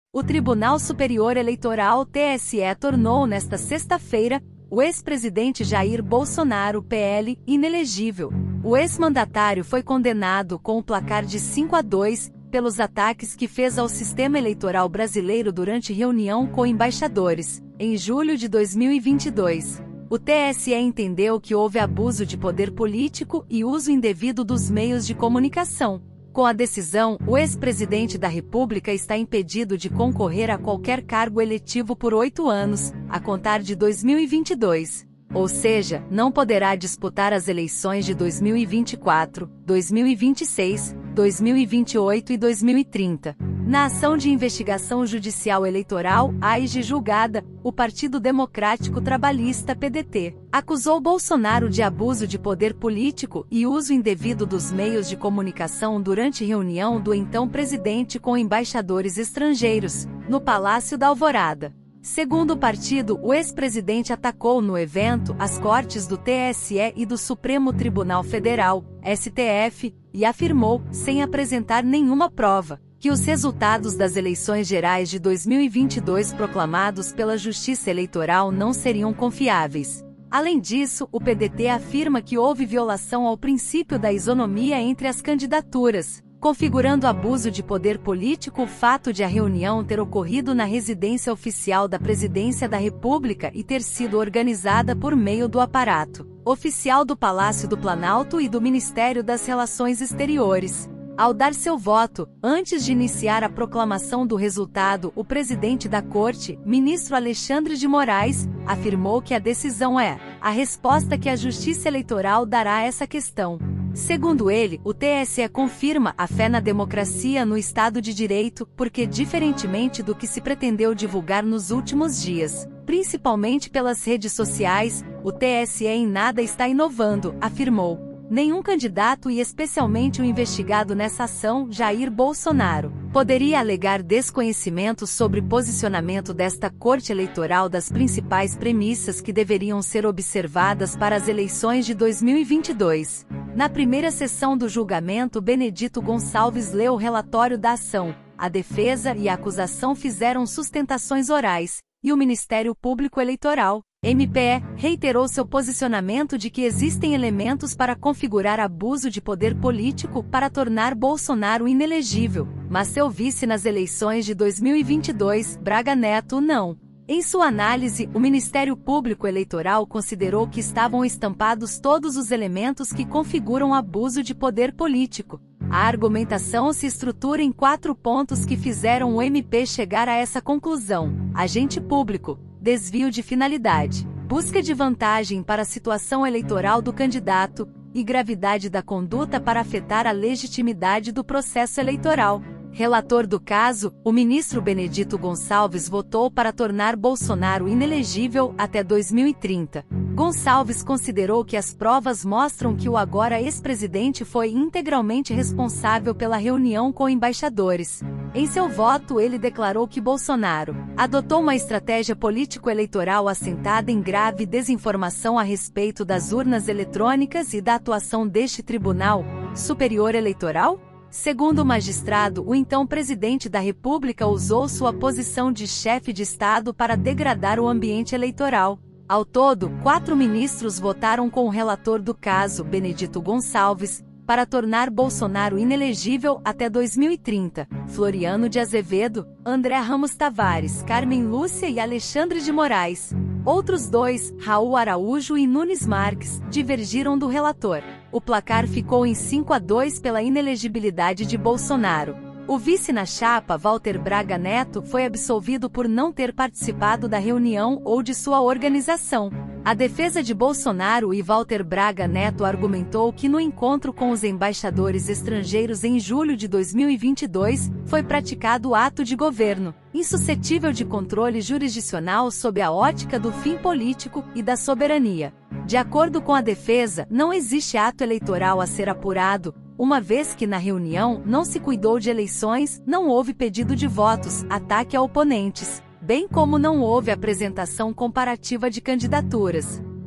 O Tribunal Superior Eleitoral (TSE) tornou nesta sexta-feira o ex-presidente Jair Bolsonaro, PL, inelegível. O ex-mandatário foi condenado com o placar de 5-2 pelos ataques que fez ao sistema eleitoral brasileiro durante reunião com embaixadores, em julho de 2022. O TSE entendeu que houve abuso de poder político e uso indevido dos meios de comunicação. Com a decisão, o ex-presidente da República está impedido de concorrer a qualquer cargo eletivo por 8 anos, a contar de 2022. Ou seja, não poderá disputar as eleições de 2024, 2026, 2028 e 2030. Na ação de investigação judicial eleitoral, AIJ julgada, o Partido Democrático Trabalhista (PDT) acusou Bolsonaro de abuso de poder político e uso indevido dos meios de comunicação durante reunião do então presidente com embaixadores estrangeiros, no Palácio da Alvorada. Segundo o partido, o ex-presidente atacou no evento as cortes do TSE e do Supremo Tribunal Federal, STF, e afirmou, sem apresentar nenhuma prova, que os resultados das eleições gerais de 2022 proclamados pela Justiça Eleitoral não seriam confiáveis. Além disso, o PDT afirma que houve violação ao princípio da isonomia entre as candidaturas, configurando abuso de poder político o fato de a reunião ter ocorrido na residência oficial da Presidência da República e ter sido organizada por meio do aparato oficial do Palácio do Planalto e do Ministério das Relações Exteriores. Ao dar seu voto, antes de iniciar a proclamação do resultado, o presidente da Corte, ministro Alexandre de Moraes, afirmou que a decisão é a resposta que a Justiça Eleitoral dará a essa questão. Segundo ele, o TSE confirma a fé na democracia no Estado de Direito, porque, diferentemente do que se pretendeu divulgar nos últimos dias, principalmente pelas redes sociais, o TSE em nada está inovando, afirmou. Nenhum candidato e especialmente o investigado nessa ação, Jair Bolsonaro, poderia alegar desconhecimento sobre posicionamento desta Corte Eleitoral das principais premissas que deveriam ser observadas para as eleições de 2022. Na primeira sessão do julgamento, Benedito Gonçalves leu o relatório da ação. A defesa e a acusação fizeram sustentações orais, e o Ministério Público Eleitoral, MPE, reiterou seu posicionamento de que existem elementos para configurar abuso de poder político para tornar Bolsonaro inelegível, mas seu vice nas eleições de 2022, Braga Neto, não. Em sua análise, o Ministério Público Eleitoral considerou que estavam estampados todos os elementos que configuram abuso de poder político. A argumentação se estrutura em 4 pontos que fizeram o MP chegar a essa conclusão: agente público, desvio de finalidade, busca de vantagem para a situação eleitoral do candidato, e gravidade da conduta para afetar a legitimidade do processo eleitoral. Relator do caso, o ministro Benedito Gonçalves votou para tornar Bolsonaro inelegível até 2030. Gonçalves considerou que as provas mostram que o agora ex-presidente foi integralmente responsável pela reunião com embaixadores. Em seu voto, ele declarou que Bolsonaro adotou uma estratégia político-eleitoral assentada em grave desinformação a respeito das urnas eletrônicas e da atuação deste Tribunal Superior Eleitoral. Segundo o magistrado, o então presidente da República usou sua posição de chefe de Estado para degradar o ambiente eleitoral. Ao todo, 4 ministros votaram com o relator do caso, Benedito Gonçalves, para tornar Bolsonaro inelegível até 2030, Floriano de Azevedo, André Ramos Tavares, Carmen Lúcia e Alexandre de Moraes. Outros 2, Raul Araújo e Nunes Marques, divergiram do relator. O placar ficou em 5-2 pela inelegibilidade de Bolsonaro. O vice na chapa, Walter Braga Neto, foi absolvido por não ter participado da reunião ou de sua organização. A defesa de Bolsonaro e Walter Braga Neto argumentou que no encontro com os embaixadores estrangeiros em julho de 2022, foi praticado ato de governo, insuscetível de controle jurisdicional sob a ótica do fim político e da soberania. De acordo com a defesa, não existe ato eleitoral a ser apurado, uma vez que na reunião não se cuidou de eleições, não houve pedido de votos, ataque a oponentes, bem como não houve apresentação comparativa de candidaturas.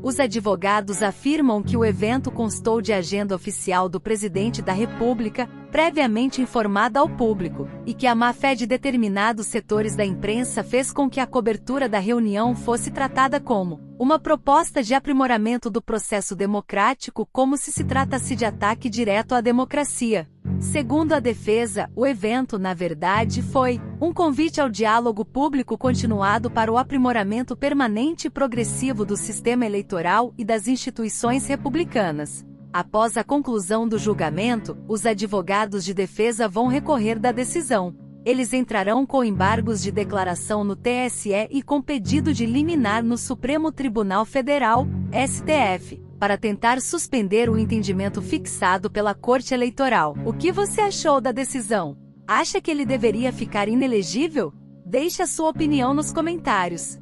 Os advogados afirmam que o evento constou de agenda oficial do presidente da República, previamente informada ao público, e que a má-fé de determinados setores da imprensa fez com que a cobertura da reunião fosse tratada como uma proposta de aprimoramento do processo democrático, como se tratasse de ataque direto à democracia. Segundo a defesa, o evento, na verdade, foi um convite ao diálogo público continuado para o aprimoramento permanente e progressivo do sistema eleitoral e das instituições republicanas. Após a conclusão do julgamento, os advogados de defesa vão recorrer da decisão. Eles entrarão com embargos de declaração no TSE e com pedido de liminar no Supremo Tribunal Federal, STF, para tentar suspender o entendimento fixado pela Corte Eleitoral. O que você achou da decisão? Acha que ele deveria ficar inelegível? Deixe a sua opinião nos comentários.